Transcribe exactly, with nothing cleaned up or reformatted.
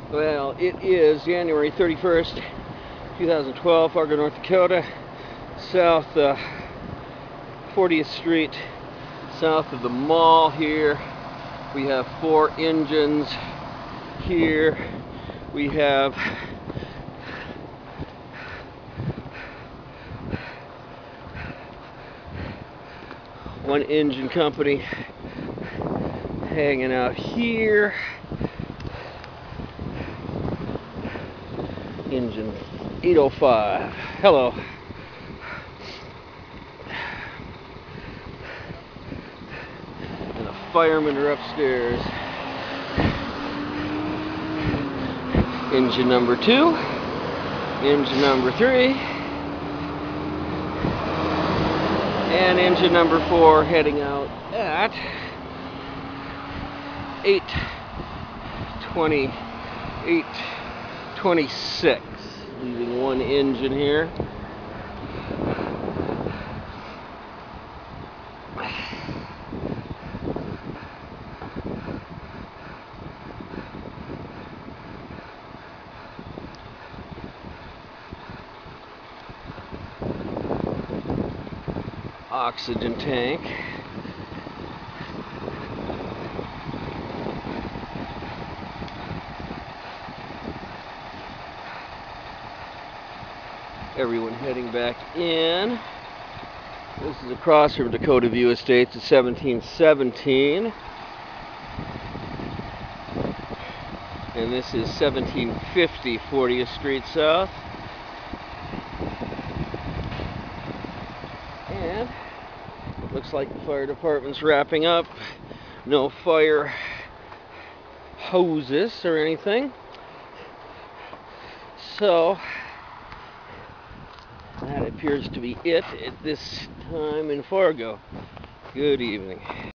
Well, it is January thirty-first, two thousand twelve, Fargo, North Dakota, south uh, fortieth Street, south of the mall here. We have four engines here. We have one engine company hanging out here. Engine eight oh five. Hello. And the firemen are upstairs. Engine number two. Engine number three. And engine number four heading out at eight twenty, eight twenty-six, leaving one engine here. Oxygen tank. Everyone heading back in. This is across from Dakota View Estates at seventeen seventeen. And this is seventeen fifty fortieth Street South. And looks like the fire department's wrapping up. No fire hoses or anything. So that appears to be it at this time in Fargo. Good evening.